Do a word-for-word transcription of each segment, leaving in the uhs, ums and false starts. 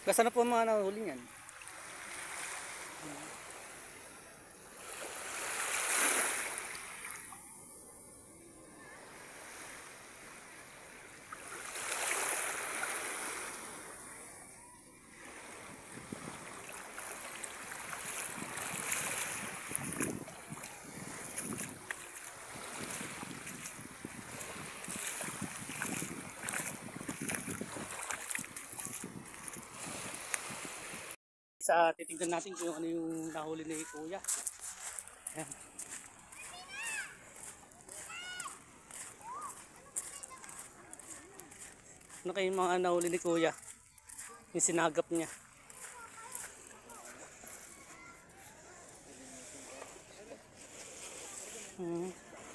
Kasana po ang mga nahuli niyan? Sa titignan natin kung ano yung nahuli ni Kuya. Ayan. Ano kayo yung mga nahuli ni Kuya? Yung sinagap niya. Hmm.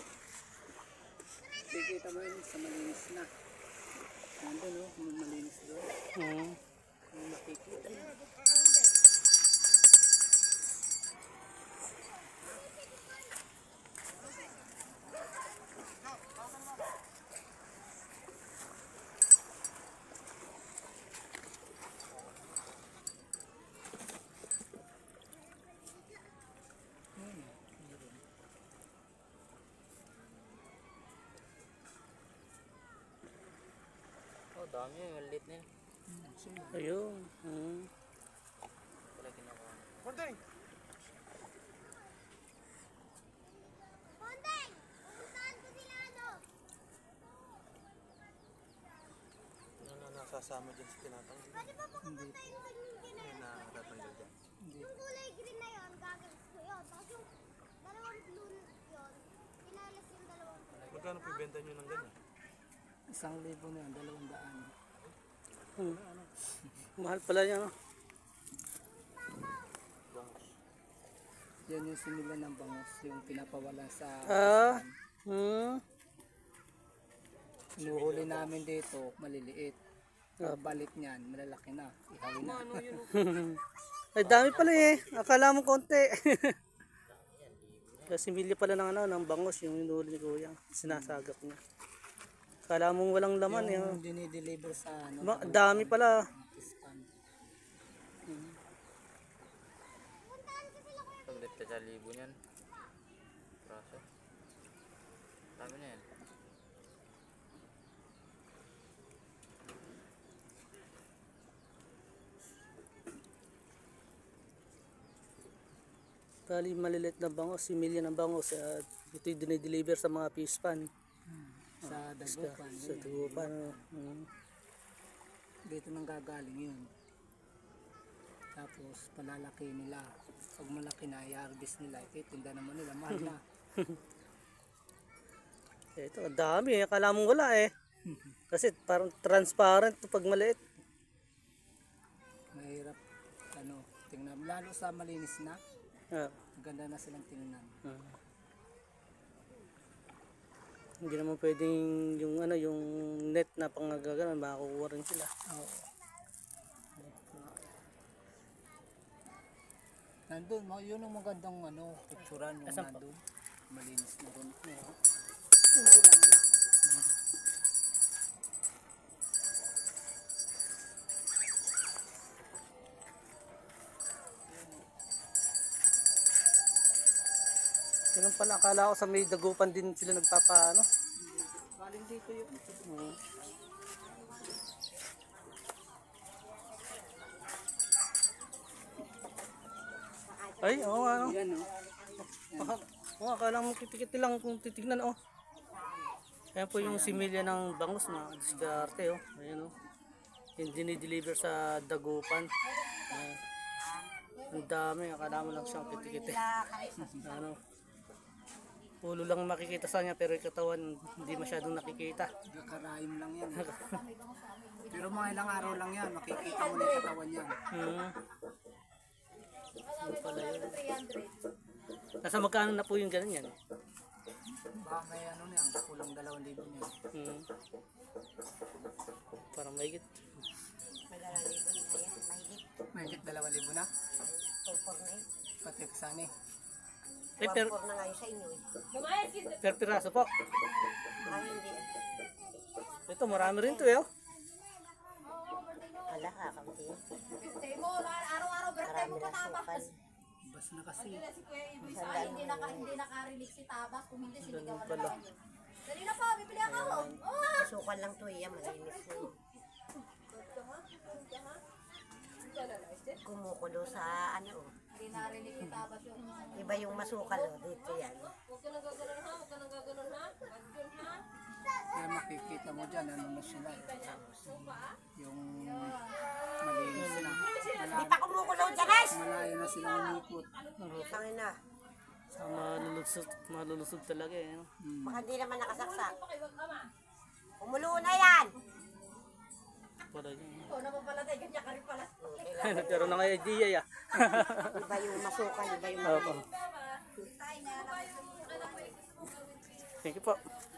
Kikita mo yun sa malinis na. Nandun o, oh, malinis doon. Hmm. Yung makikita yun. Oh, dami yung maliit na yun. Ayun. Hmm. Wala ginawa. Pondeng! Pondeng! Pupuntahan ko sila ano? Ano na nasasama dyan sa tinatanggal? Pwede ba pakapunta yung kanyang Ano ginaya? na natatanggal dyan? Yung kulay green na yun, gagalis ko yun. Tapos yung dalawang blue yun, pinalis yung dalawang blue. Magkano po ibenta nyo ng ganyan? Isang libo na yan, dalawang daan. Hmm. Mahal pala yan. No? Bangus. Yan yung simila ng bangus, yung pinapawala sa... Ah. Hmm. Inuhuli namin dito, maliliit. Balik niyan, malalaki na. Ihawin na. Ay dami pala eh. Akala mo konti. Kasi milya pala ng ano, ng bangos yung hinuli ni Kuya. Sinasagap niya. Akala mong walang laman eh. Yung dinideliver sa ano. Ma dami pala. Ispan. Paglit ka sa libo niyan. Praso. Dami na yan. Bali malilit na bangos, si milya ng bangos. At ito'y dinideliver sa mga fish pan. Sa Dagupan. Sa Dagupan. Hmm. Dito nang gagaling yun. Tapos palalaki nila. Pag malaki na, i-harvest nila. Itinda naman nila, mahal na. Ito, ang dami eh. Akala mong wala eh. Kasi parang transparent to pag maliit. Mahirap, ano, tingnan. Lalo sa malinis na, Ah. maganda na silang tingnan. Ah. Hindi naman pwedeng yung ano yung net na pangagagalan makakuha rin sila. Oo. Nandun, ma- yun ang magandang ano, picturean yung Asan po? nandun. Malinis na rin. Oo. Hindi lang na. Ganun pala, akala ko sa may Dagupan din sila nagpapaano. Galing dito yun. Hmm. Ay, oo nga no. Yan, no? Baka- Oo, akala mo kitikiti lang kung titignan oh. Ayan po yung similya ng bangus na diskarte oh. Ayan oh. Yung dinideliver sa Dagupan. Ayan. Ang dami, akala mo lang siyang kitikiti. Ano? Ulo lang makikita sa kanya pero yung katawan hindi masyadong nakikita. Karayom lang yan. eh. Pero mga ilang araw lang yan, makikita mo na yung katawan yan. Hmm. Ano pala yun? Nasa magkano na po yung ganun yan? Baka may ano na yan, kulang dalawang libo niya. Hmm. Parang mahigit. Mahigit dalawang libo na? Pati kasani. Eh, per, na nga yun sa inyo eh. per piraso po. Ay, hindi. Ito marami rin to eh. Oh. Ala, kakamti. Birthday mo, araw-araw birthday mo pa Tabas. Bas na kasi. Ay, hindi naka hindi nakarinig si Tabas kung hindi sinigawan na lang yun. Dali na po, bibili ako. Oh, Sukan lang to, iya, malinis na yun. Kumukulo sa ano, oh. hindi narinig ni Tabas yun. Iba yung masukal, oh. Dito yan. Kaya makikita mo dyan, ano na sila. Yung malinis na. Di pa kumukulo dyan, guys! Malayo na sila umikot. Tangin na. Sa malulusog, malulusog talaga eh. No? Baka di naman nakasaksak. Kumulo na yan! Wala yun. Ikaw na papalatay, ganyan ka rin pala. Nagkaroon na nga idea ya. Iba yung masukal, iba yung Opo. Thank you po.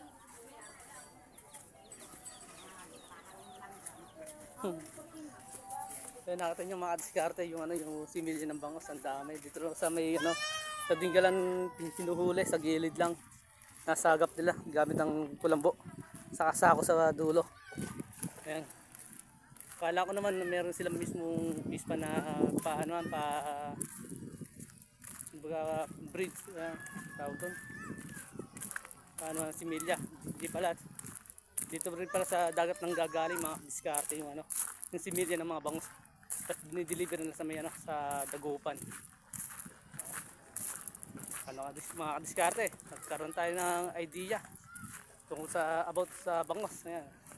Hmm. So, nakita nyo mga diskarte yung ano yung similya ng bangos, ang dami dito sa may ano sa dinggalan pinuhuli sa gilid lang. Nasagap nila gamit ng kulambo. Saka sako sa dulo. Ayan. Kala ko naman na meron sila mismong pispa na paano pa baga bridge uh, tawag doon. Paano similya. Hindi pala. Dito rin pala sa dagat ng gagaling mga diskarte yung ano, yung similya ng mga bangus. At dinideliver nila sa may ano, sa Dagupan. Ano mga diskarte, nagkaroon tayo ng idea tungkol sa about sa bangus. Ayan.